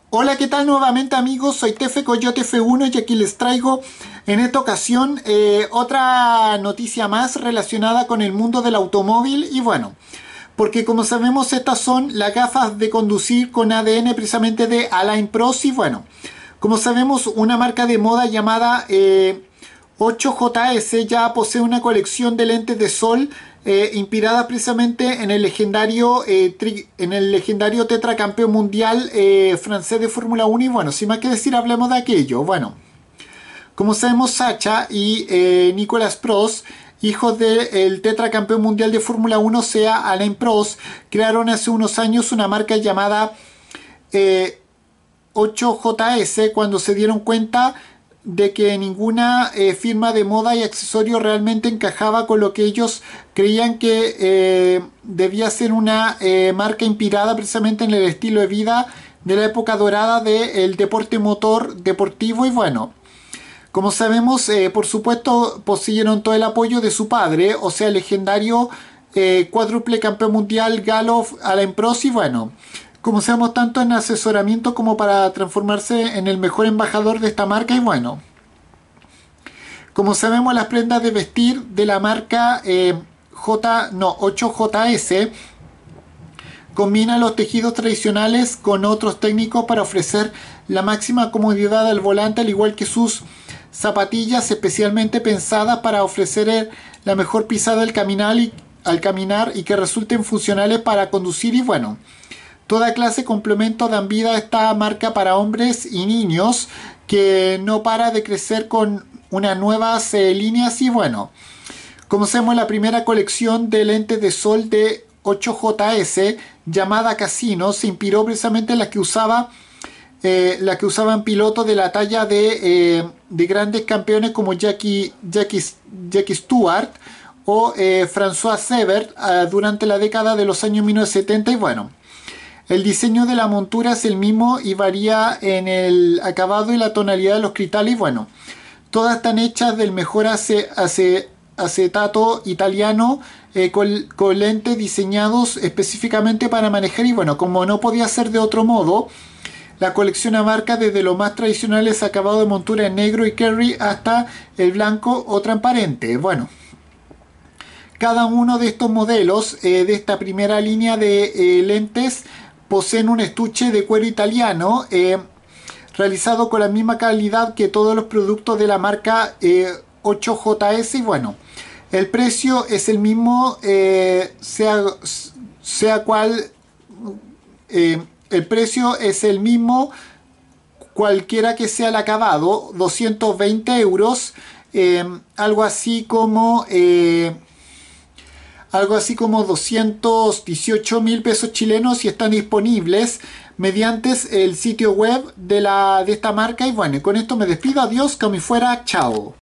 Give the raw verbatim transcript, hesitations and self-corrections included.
Hola, ¿qué tal nuevamente amigos? Soy Tefe Coyote F uno y aquí les traigo en esta ocasión eh, otra noticia más relacionada con el mundo del automóvil y bueno, porque como sabemos estas son las gafas de conducir con A D N precisamente de Align Pros y bueno, como sabemos una marca de moda llamada eh, ocho J S ya posee una colección de lentes de sol eh, inspirada precisamente en el legendario eh, tri, en el legendario tetracampeón mundial eh, francés de Fórmula uno y bueno, sin más que decir hablemos de aquello. Bueno, como sabemos Sacha y eh, Nicolas Prost, hijos del tetracampeón mundial de Fórmula uno, sea Alain Prost, crearon hace unos años una marca llamada eh, ocho J S cuando se dieron cuenta de que ninguna eh, firma de moda y accesorios realmente encajaba con lo que ellos creían que eh, debía ser una eh, marca inspirada precisamente en el estilo de vida de la época dorada del deporte motor deportivo y bueno, como sabemos, eh, por supuesto, poseyeron todo el apoyo de su padre, o sea, el legendario eh, cuádruple campeón mundial Galo Alain Prost y bueno, como sabemos tanto en asesoramiento como para transformarse en el mejor embajador de esta marca y bueno, como sabemos las prendas de vestir de la marca eh, J, no, ocho J S combinan los tejidos tradicionales con otros técnicos para ofrecer la máxima comodidad al volante al igual que sus zapatillas especialmente pensadas para ofrecer la mejor pisada al caminar y, al caminar y que resulten funcionales para conducir y bueno, toda clase de complementos dan vida a esta marca para hombres y niños que no para de crecer con unas nuevas eh, líneas y bueno, como sabemos la primera colección de lentes de sol de ocho J S llamada Casino se inspiró precisamente en la que usaba eh, la que usaban pilotos de la talla de, eh, de grandes campeones como Jackie, Jackie, Jackie Stewart o eh, François Sebert eh, durante la década de los años mil novecientos setenta y bueno, el diseño de la montura es el mismo y varía en el acabado y la tonalidad de los cristales. Y bueno, todas están hechas del mejor ace, ace, acetato italiano eh, con, con lentes diseñados específicamente para manejar. Y bueno, como no podía ser de otro modo, la colección abarca desde los más tradicionales acabados de montura en negro y curry hasta el blanco o transparente. Bueno, cada uno de estos modelos eh, de esta primera línea de eh, lentes poseen un estuche de cuero italiano eh, realizado con la misma calidad que todos los productos de la marca eh, ocho J S y bueno, el precio es el mismo eh, sea, sea cual eh, el precio es el mismo cualquiera que sea el acabado, doscientos veinte euros, eh, algo así como eh, algo así como doscientos dieciocho mil pesos chilenos y están disponibles mediante el sitio web de, la, de esta marca y bueno, con esto me despido, adiós, que me fuera, chao.